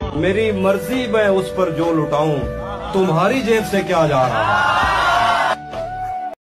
मेरी मर्जी मैं उस पर जो लुटाऊं, तुम्हारी जेब से क्या जा रहा।